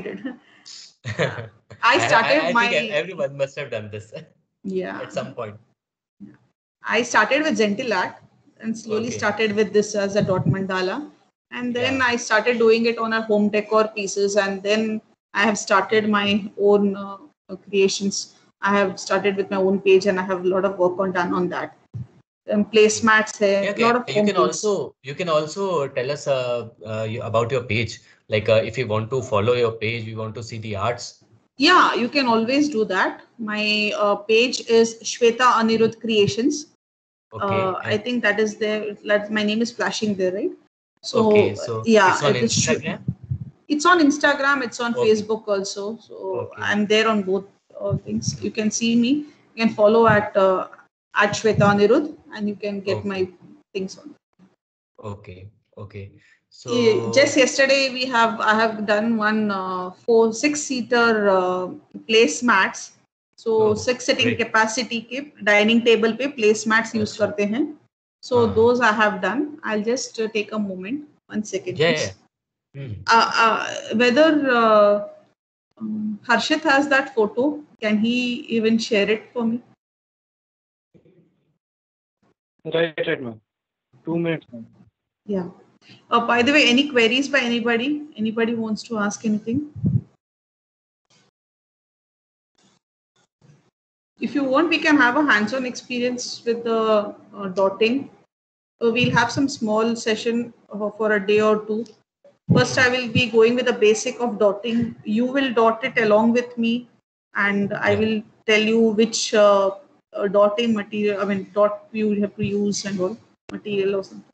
I started I think everyone must have done this at some point. I started with Zentil art and slowly started with this as a dot mandala, and then I started doing it on a home decor pieces, and then I have started my own creations. I have started with my own page and I have a lot of work done on that. Placemats hai, lot of you can also tell us about your page. Like if you want to follow your page, we want to see the arts. Yeah, you can always do that. My page is Shweta Anirudh Creations. I think that is there. My name is flashing there, right? So, yeah, it's on Instagram. It's on Instagram. It's on Facebook also. So I'm there on both things. You can see me. You can follow at Shweta Anirudh, and you can get my things on. Okay. So just yesterday I have done one 6-seater placemats. So 6 sitting capacity के dining table पे placemats use करते हैं. So those I have done. I'll just take a moment. 1 second. Whether Harshit has that photo, can he even share it for me? Right, ma'am. 2 minutes, ma'am. Yeah. By the way, any queries by anybody? Anybody wants to ask anything? If you want, we can have a hands-on experience with the dotting. We'll have some small session for a day or two. First, I will be going with the basic of dotting. You will dot it along with me, and I will tell you which dotting material, dot you have to use and all material or something.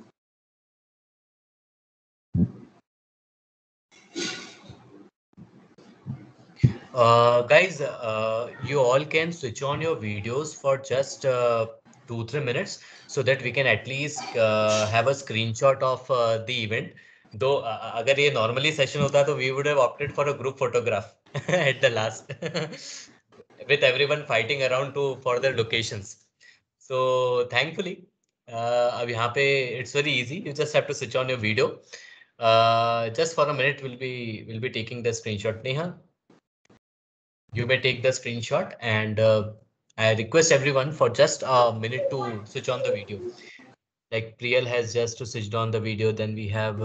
Guys, you all can switch on your videos for just 2-3 minutes so that we can at least have a screenshot of the event. Though अगर ये normally session होता तो we would have opted for a group photograph at the last with everyone fighting around for their locations. So thankfully अब यहाँ पे it's very easy. You just have to switch on your video. Just for a minute, we'll be taking the screenshot. Neha, you may take the screenshot, and I request everyone for just a minute to switch on the video. Like Priyal has just to switch on the video. Then we have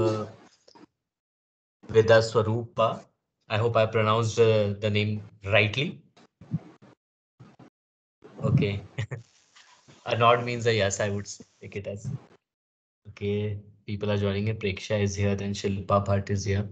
Vida Swarupa. I hope I pronounced the name rightly. Okay. A nod means a yes, I would take it as. Okay. People are joining in. Preksha is here, then Shilpa Bhatt is here.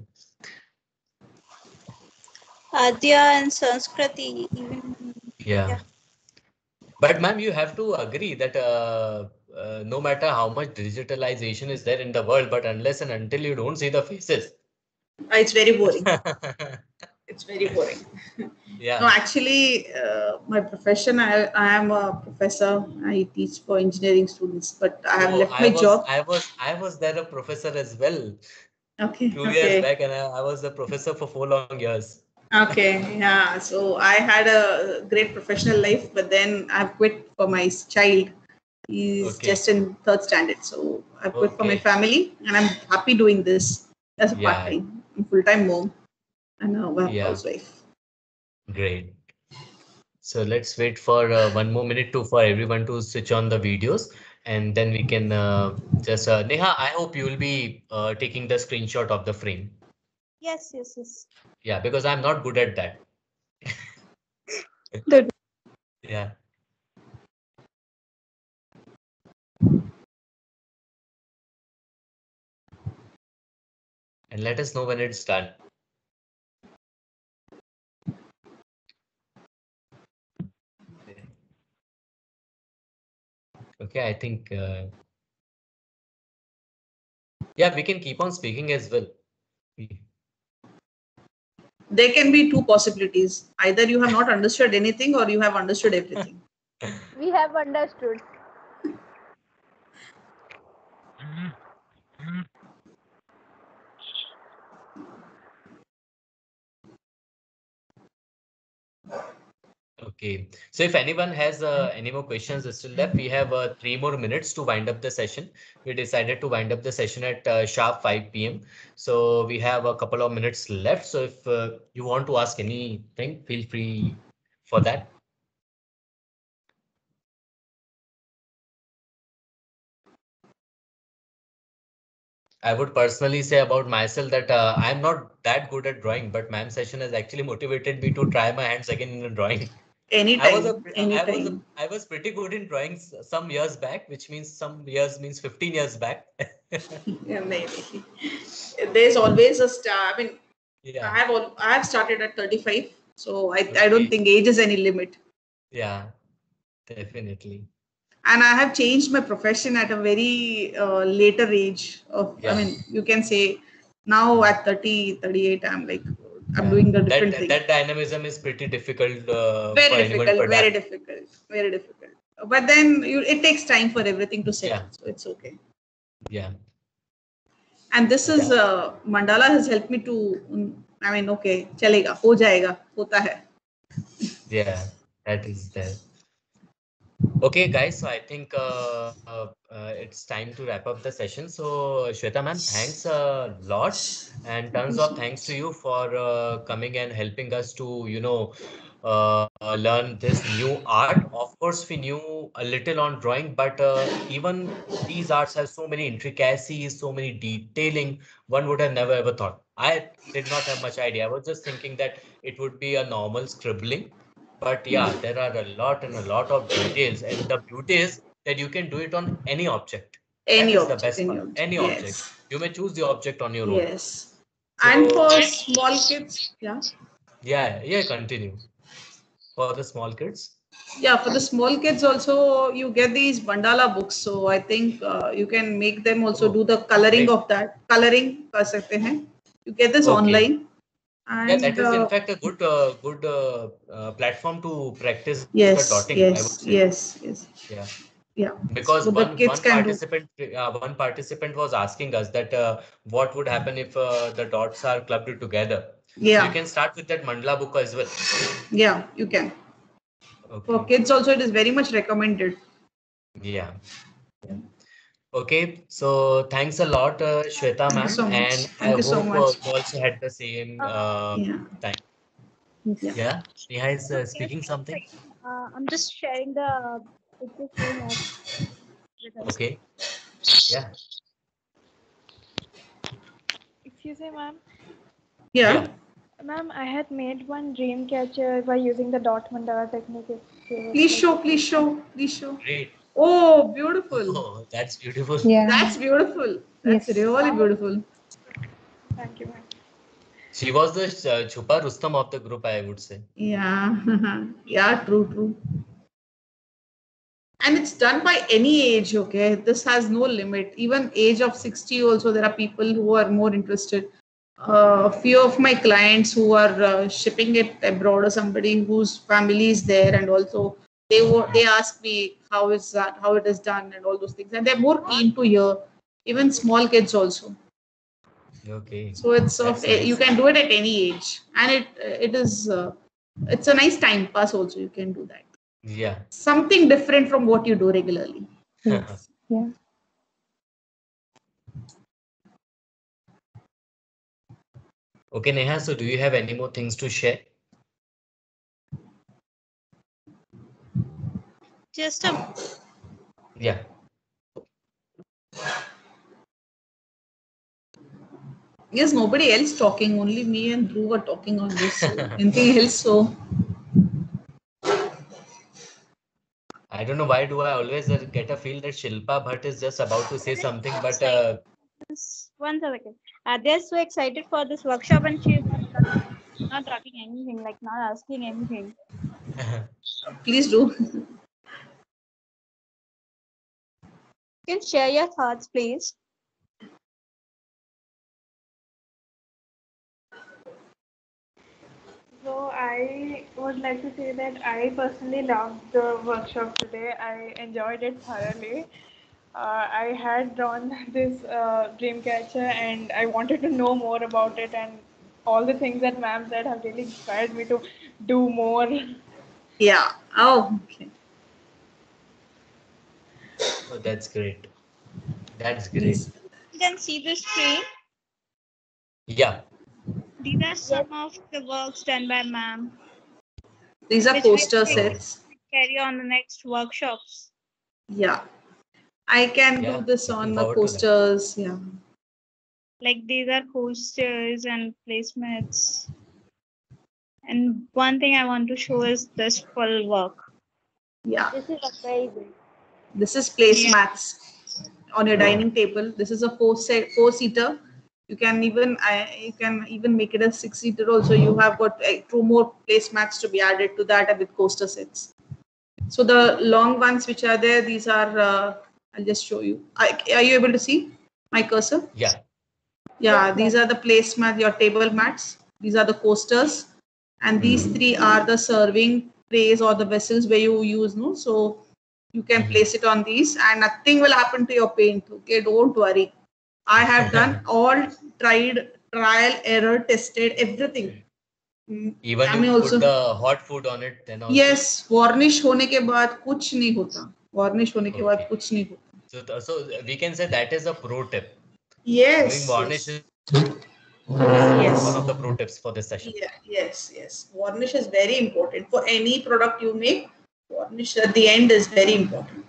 Adya and Sanskriti even. Yeah. But ma'am, you have to agree that no matter how much digitalization is there in the world, but unless and until you don't see the faces. It's very boring. It's very boring. Yeah. No, actually, my profession, I am a professor. I teach for engineering students, but I have left my job. I was there a professor as well. Okay. 2 years back, and I was a professor for 4 long years. Okay, yeah. So I had a great professional life, but then I've quit for my child. He's just in 3rd standard. So I quit for my family, and I'm happy doing this as a part-time. I'm full-time mom and a housewife. Great. So let's wait for 1 more minute for everyone to switch on the videos, and then we can just Neha, I hope you will be taking the screenshot of the frame. Yes, yes, yes. Yeah, because I'm not good at that. Good. Yeah. And let us know when it's done. Okay, I think yeah, we can keep on speaking as well. There can be two possibilities. Either you have not understood anything or you have understood everything. We have understood. Okay, so if anyone has any more questions still left, we have 3 more minutes to wind up the session. We decided to wind up the session at sharp 5 p.m. So we have a couple of minutes left. So if you want to ask anything, feel free for that. I would personally say about myself that I'm not that good at drawing, but ma'am session has actually motivated me to try my hands again in drawing. Anytime. I was pretty good in drawing some years back, which means some years means 15 years back. Yeah, maybe. There's always a star. I mean, yeah. I have started at 35, so I don't think age is any limit. Yeah, definitely. And I have changed my profession at a very later age of, I mean, you can say now at 30, 38, I'm doing a different thing. That dynamism is pretty difficult very difficult. But then it takes time for everything to settle, so it's okay. Yeah. And this is mandala has helped me to, I mean, okay, chalega, ho jayega, hota hai. Yeah, that is there. Okay, guys, so I think it's time to wrap up the session. So, Shweta ma'am, thanks a lot, and tons of thanks to you for coming and helping us to, learn this new art. Of course, we knew a little on drawing, but even these arts have so many intricacies, so many detailing, one would have never ever thought. I did not have much idea. I was just thinking that it would be a normal scribbling. But yeah, there are a lot of details, and the beauty is that you can do it on any object. That is the best part. Any object. You may choose the object on your own. Yes. And for small kids, yeah, continue. For the small kids? Yeah, for the small kids also, you get these mandala books. So I think you can make them also do the coloring of that. Coloring कर सकते हैं. You get this online. And, yeah, that is in fact a good platform to practice the dotting. I would say. Yes. Yeah. Because so one participant was asking us that what would happen if the dots are clubbed together. Yeah. So you can start with that mandala book as well. Yeah, you can. Okay. For kids also, it is very much recommended. Yeah. Okay, so thanks a lot, Shweta Thank you ma'am, so much. and I Thank you so hope much. you also had the same Yeah. time. Yeah. Yeah, Neha is So speaking something. I'm just sharing the picture screen with us. Okay, yeah, Excuse me, ma'am. Yeah. yeah, Ma'am, I had made one dream catcher by using the dot mandala technique. If you would Please like show, to please see. show, please show. great. Oh, beautiful. Oh, that's beautiful. Yeah. That's beautiful. That's Yes. really beautiful. Thank you, ma'am. She was the Chupa Rustam of the group, I would say. Yeah. Yeah, true, true. And it's done by any age, okay? This has no limit. Even age of 60 also, there are people who are more interested. A few of my clients who are shipping it abroad or somebody whose family is there, and also they ask me how is that, how it is done, and all those things, and they're more keen to hear. Even small kids also. Okay, So it's of that's you nice. can do it at any age, and it is it's a nice time pass also. You can do that. Yeah. Something different from what you do regularly. Yes. Yeah. Okay, Neha, so do you have any more things to share? Just a Yeah. Yes, nobody else talking. Only me and Dhruv are talking on this. So anything else? So I don't know why do I always get a feel that Shilpa Bhatt is just about to say something, but Excited. One second. They're so excited for this workshop, and she's not talking anything, like not asking anything. please do. You can share your thoughts, please. So I would like to say that I personally loved the workshop today. I enjoyed it thoroughly. I had drawn this dream catcher and I wanted to know more about it, and all the things that ma'am said have really inspired me to do more. Yeah. Oh, okay. Oh, that's great. That's great. Please. you can see the screen. Yeah. These are some of the works done by ma'am, These are which we poster think Oh, sets. carry on the next workshops. Yeah. I can do yeah. this Looking on the forward to that. posters. Yeah. Like these are posters and placemats. And one thing I want to show is this full work. Yeah. This is amazing. This is Yeah. placemats on your dining table. This is a four seater. You can even make it a 6-seater also. You have got 2 more placemats to be added to that with coaster sets. So the long ones which are there, these are I'll just show you. Are you able to see my cursor? Yeah. Yeah, Yes, these ma'am. are the placemat, your table mats. These are the coasters, and these 3 are the serving trays or the vessels where you use. No, so you can place it on these, and nothing will happen to your paint. Okay, don't worry. I have done all trial, error, tested everything. Even I you mean put also the hot food on it, then also. yes, varnish होने के बाद कुछ नहीं होता. Varnish होने के बाद Okay. कुछ नहीं होता. So we can say that is a pro tip. Doing Yes, varnish yes, is one yes. of the pro tips for this session. Yeah, yes, yes. Varnish is very important for any product you make. Varnish at the end is very important.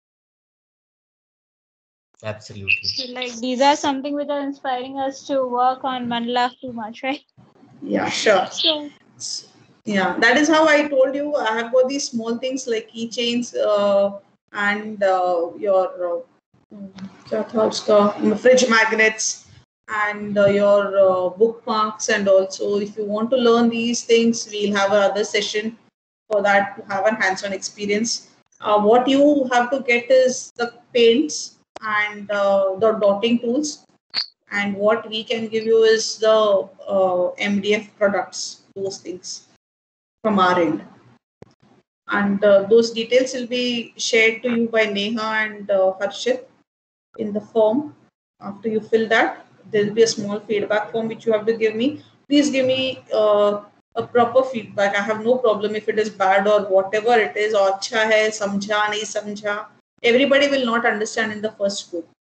Absolutely. So, like, these are something which are inspiring us to work on mandala too much, right? Yeah, sure. So, Yeah, that is how I told you. I have got these small things like keychains and your क्या था उसका, fridge magnets and your bookmarks, and also if you want to learn these things, we'll have another session for that to have a hands-on experience. What you have to get is the paints and the dotting tools, and what we can give you is the MDF products, those things from our end. And those details will be shared to you by Neha and Harshit in the form. After you fill that, there will be a small feedback form which you have to give me. Please give me a proper feedback. I have no problem if it is bad or whatever it is. Or अच्छा है, समझा नहीं समझा. Everybody will not understand in the first go.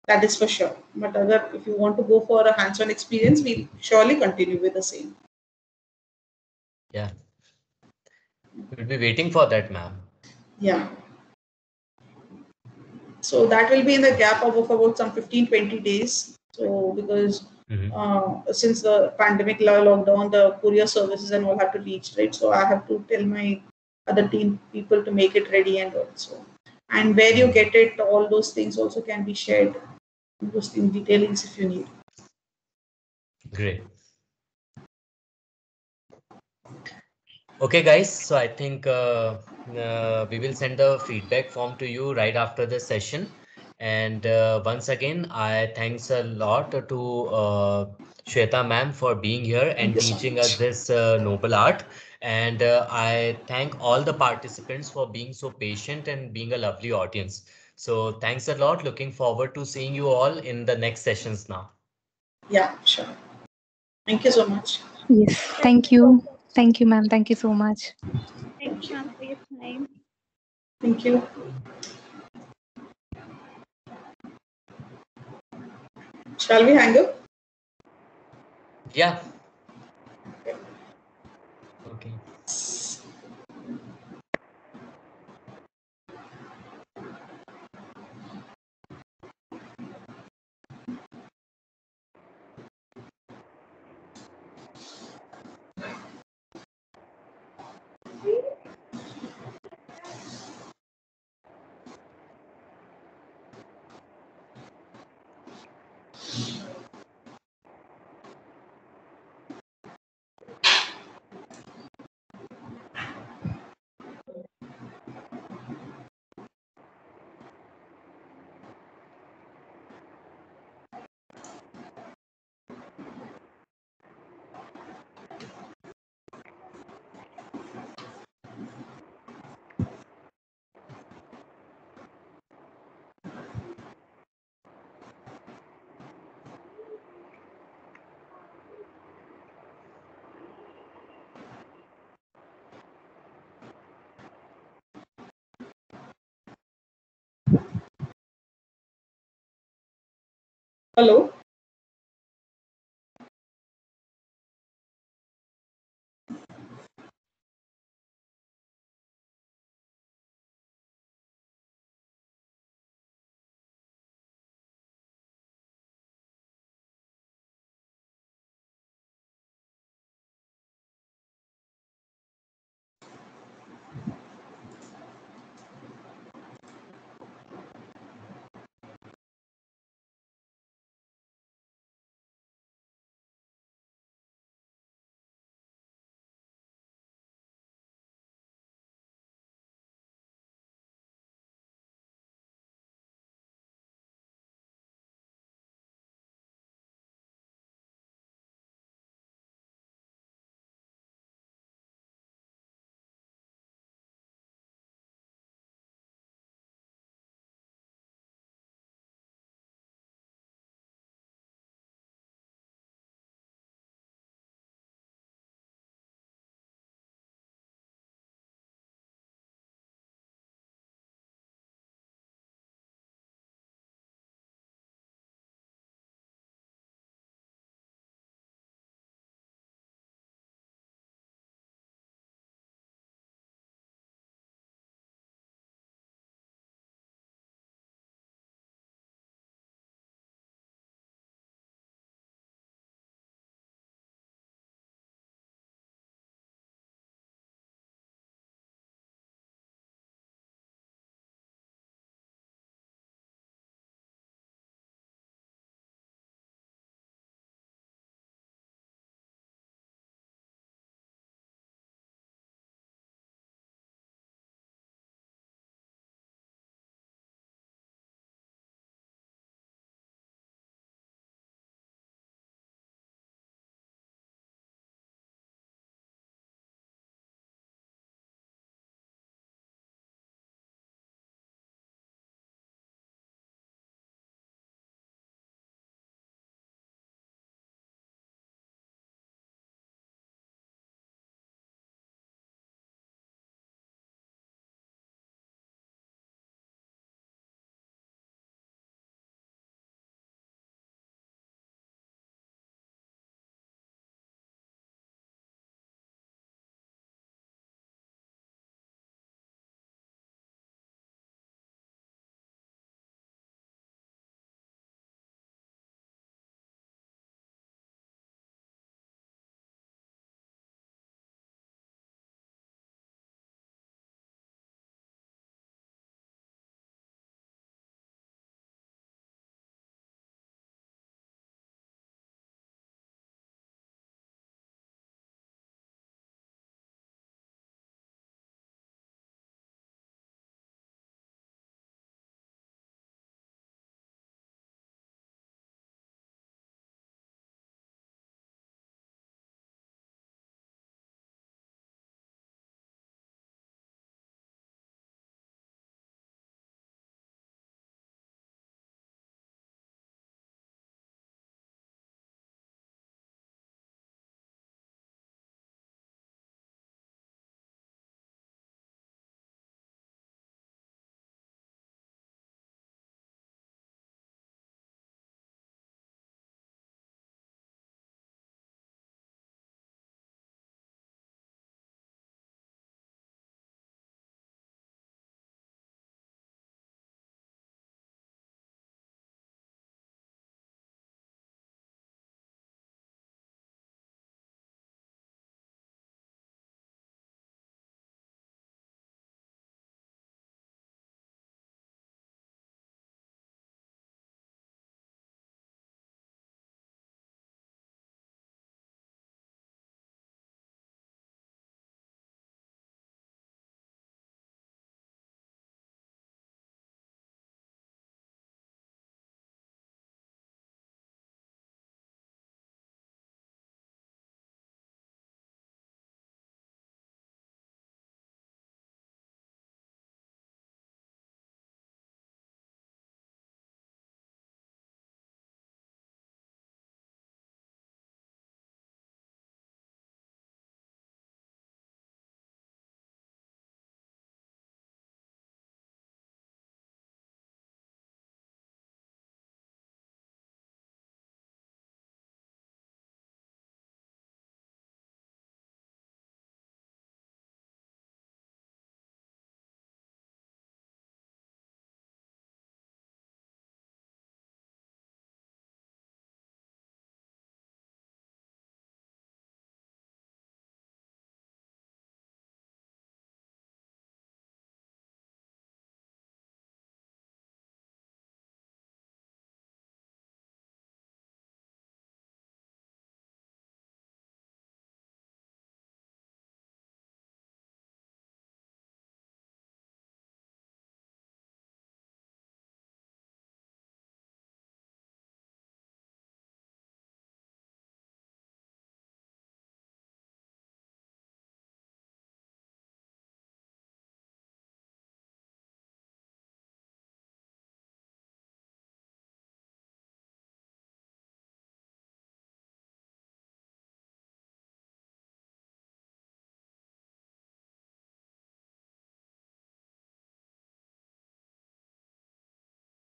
That is for sure. But if you want to go for a hands-on experience, we'll surely continue with the same. Yeah. We'll be waiting for that, ma'am. Yeah. So that will be in the gap of about some 15-20 days. So because since the pandemic lockdown, the courier services and all have to reach, right? So I have to tell my other team people to make it ready and also. And where you get it, all those things also can be shared. Those in detailings if you need. Great. Okay, guys. So I think we will send the feedback form to you right after the session. And once again, I thanks a lot to Shweta ma'am for being here Thank and you so teaching us much. this noble art. And I thank all the participants for being so patient and being a lovely audience. So thanks a lot. Looking forward to seeing you all in the next sessions now. Yeah, sure. Thank you so much. Yes, thank you. Thank you, ma'am. Thank you so much. Thank you, ma'am, for your time. Thank you. Shall we hang up? Yeah. Okay. Hello.